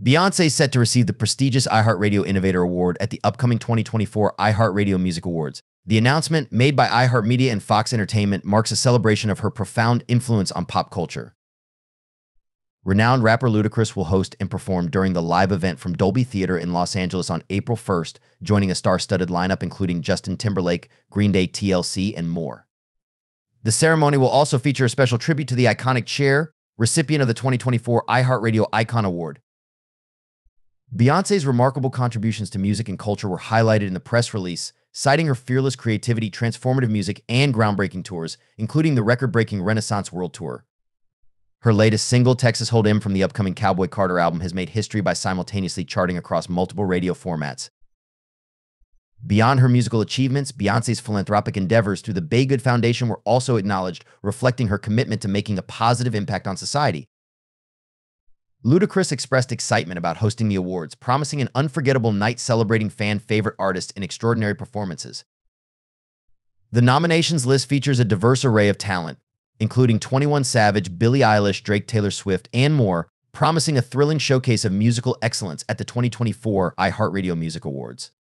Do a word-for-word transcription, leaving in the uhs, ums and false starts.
Beyonce is set to receive the prestigious iHeartRadio Innovator Award at the upcoming twenty twenty-four iHeartRadio Music Awards. The announcement, made by iHeartMedia and Fox Entertainment, marks a celebration of her profound influence on pop culture. Renowned rapper Ludacris will host and perform during the live event from Dolby Theater in Los Angeles on April first, joining a star-studded lineup including Justin Timberlake, Green Day, T L C, and more. The ceremony will also feature a special tribute to the iconic Cher, recipient of the twenty twenty-four iHeartRadio Icon Award. Beyonce's remarkable contributions to music and culture were highlighted in the press release, citing her fearless creativity, transformative music, and groundbreaking tours, including the record-breaking Renaissance World Tour. Her latest single, Texas Hold'em, from the upcoming Cowboy Carter album, has made history by simultaneously charting across multiple radio formats. Beyond her musical achievements, Beyonce's philanthropic endeavors through the Bay Good Foundation were also acknowledged, reflecting her commitment to making a positive impact on society. Ludacris expressed excitement about hosting the awards, promising an unforgettable night celebrating fan-favorite artists and extraordinary performances. The nominations list features a diverse array of talent, including twenty-one Savage, Billie Eilish, Drake, Taylor Swift, and more, promising a thrilling showcase of musical excellence at the twenty twenty-four iHeartRadio Music Awards.